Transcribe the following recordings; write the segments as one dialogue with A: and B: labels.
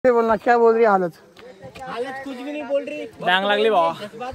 A: बोलना, क्या बोल रही है हालत?
B: हालत कुछ भी नहीं बोल रही,
C: डांग लागली बाबा।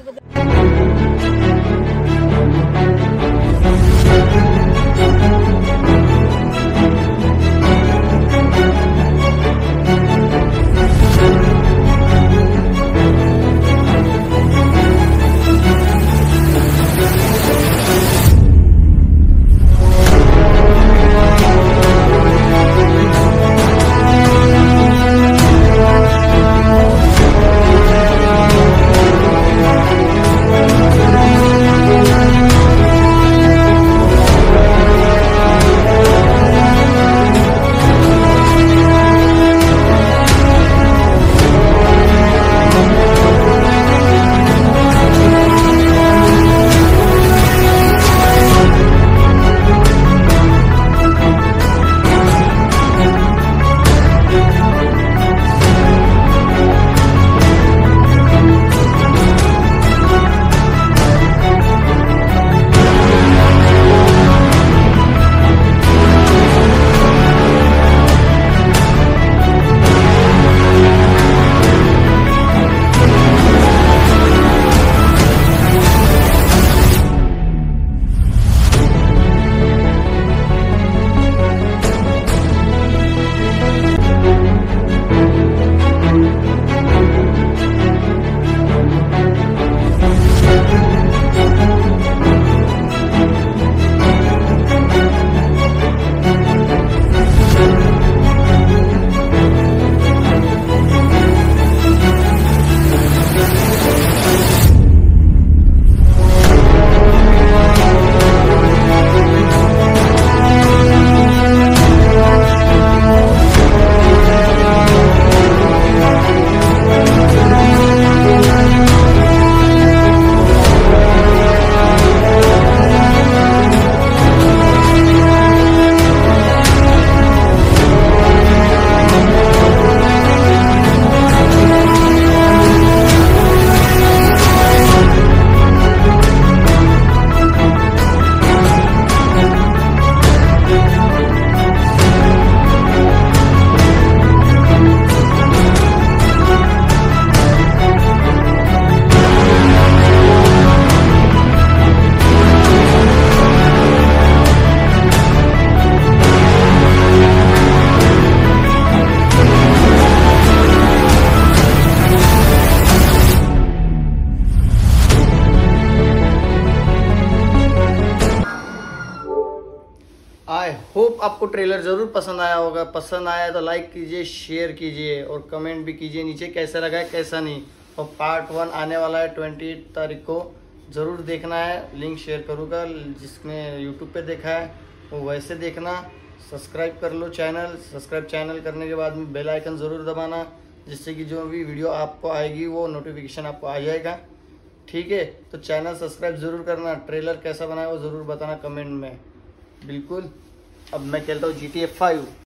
A: आई होप आपको ट्रेलर जरूर पसंद आया होगा। पसंद आया तो लाइक कीजिए, शेयर कीजिए और कमेंट भी कीजिए नीचे कैसा लगा है कैसा नहीं। और पार्ट 1 आने वाला है 28 तारीख को, ज़रूर देखना है। लिंक शेयर करूँगा, जिसने यूट्यूब पे देखा है वो वैसे देखना। सब्सक्राइब कर लो चैनल। सब्सक्राइब चैनल करने के बाद में बेल आइकन ज़रूर दबाना, जिससे कि जो भी वीडियो आपको आएगी वो नोटिफिकेशन आपको आ जाएगा। ठीक है, तो चैनल सब्सक्राइब ज़रूर करना। ट्रेलर कैसा बना है वो ज़रूर बताना कमेंट में। बिल्कुल। अब मैं खेलता हूँ GTA 5।